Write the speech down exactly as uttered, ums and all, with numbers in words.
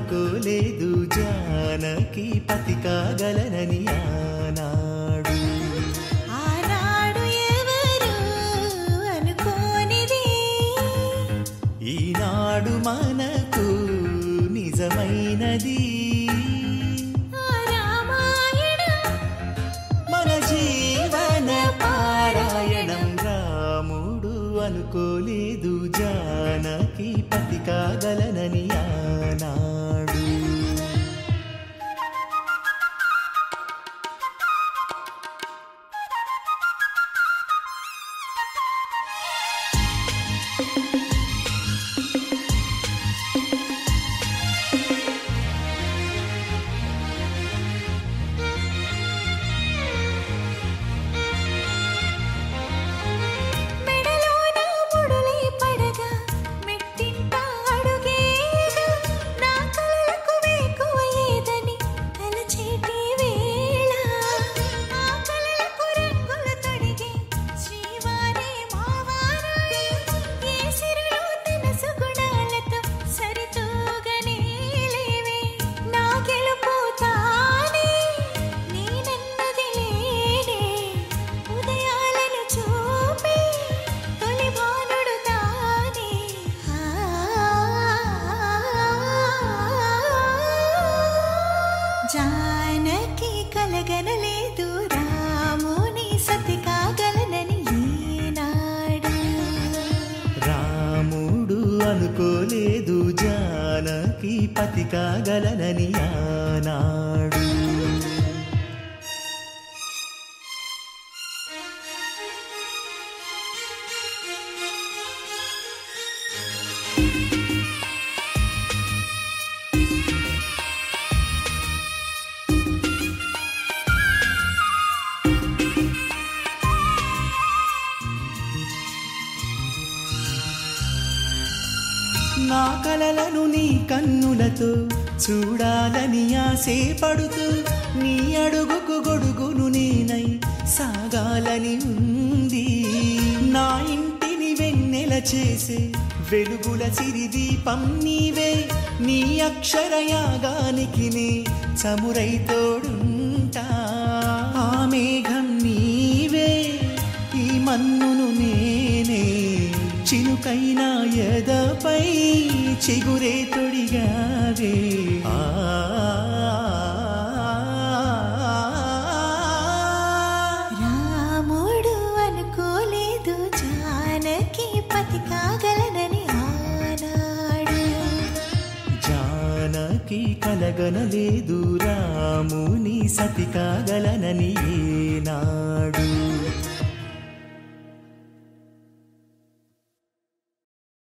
అనుకోలేదు జానకి పతి కాగలనని ఆనాడు. ఆనాడు ఎవరు అనుకోనిది ఈనాడు మనకు నిజమైనది. మన జీవన పారాయణం. రాముడు అనుకోలేదు జానకి పతి కాగలనని ఆనాడు. జానకి కలగనలేదు రాముని సతి కాగలనని ఈనాడు. రాముడు అనుకోలేదు జానకి పతి కాగలనని ఆనాడు. నా కలలను నీ కన్నులతో చూడాలని ఆశే పడుతూ నీ అడుగుకు గొడుగును నేనై సాగాలని ఉంది. నా ఇంటిని వెన్నెల చేసే వెలుగుల సిరిదీపం నీవే. నీ అక్షరయాగానికి నే చమురై తోడుంటా. ఆ మేఘం నీవే, ఈ మన్నును నేనే. చినుకైనా ఎదపై చిగురే తొడిగావే. రాముడు అనుకోలేదు జానకి పతి కాగలనని ఆనాడు. జానకి కలగనలేదు రాముని సతి కాగలనని ఏనాడు.